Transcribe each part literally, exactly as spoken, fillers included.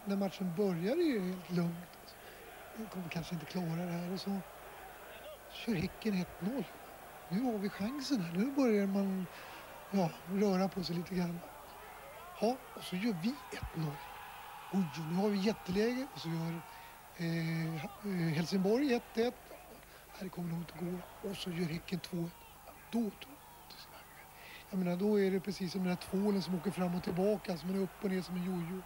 när matchen börjar är det helt lugnt. Vi kommer kanske inte klara det här och så kör Häcken ett noll. Nu har vi chansen här. Nu börjar man ja, röra på sig lite grann. Ja, och så gör vi ett noll. Oj, nu har vi jätteläge och så gör eh, Helsingborg ett ett. Det kommer nog inte gå. Och så gör Häcken två ett. Då, då, jag menar, då är det precis som den här tvålen som åker fram och tillbaka. Som en upp och ner som en jojo.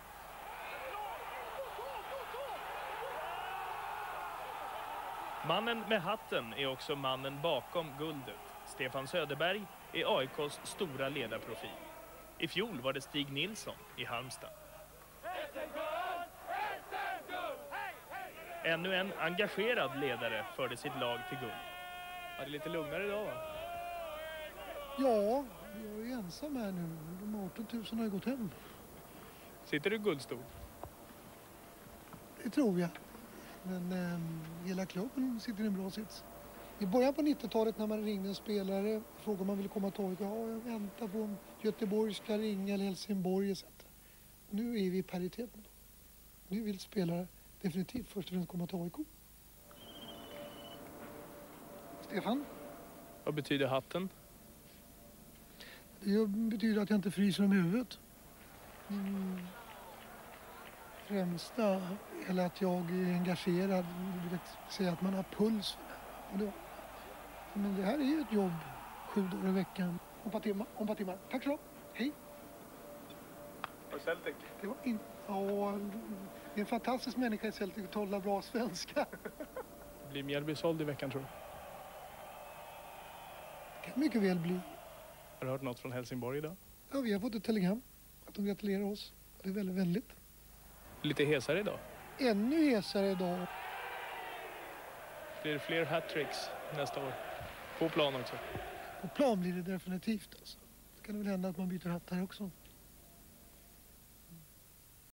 Mannen med hatten är också mannen bakom guldet. Stefan Söderberg är A I K:s stora ledarprofil. I fjol var det Stig Nilsson i Halmstad. Ännu en engagerad ledare förde sitt lag till guld. Ja, det är lite lugnare idag, va? Ja, jag är ensam här nu. De arton tusen har ju gått hem. Sitter du i guldstol? Det tror jag. Men eh, hela klubben sitter i en bra sits. I början på nittiotalet när man ringde en spelare frågade om man ville komma till A I K. Ja, jag väntar på om Göteborg ska ringa eller Helsingborg et cetera. Nu är vi i paritet med dem. Nu vill spelare definitivt först och främst komma till A I K. Stefan? Vad betyder hatten? Det betyder att jag inte fryser om huvudet. Mm. Främsta är att jag är engagerad. Jag brukar säga att man har puls för det. Och det. Men det här är ju ett jobb sju dagar i veckan. Om ett par timmar. Om ett par timmar. Tack så. Hej. Och Celtic? Det var in... Ja, det är en fantastisk människa i Celtic att tala bra svenska. Blir Mjällby såld i veckan, tror du? Det kan mycket väl bli. Har du hört något från Helsingborg idag? Ja, vi har fått ett telegram att de gratulerar oss. Det är väldigt vänligt. Lite hesare idag? Ännu hesare idag. Blir det fler hattricks nästa år? På plan också? På plan blir det definitivt. Alltså. Det kan väl hända att man byter hatt här också.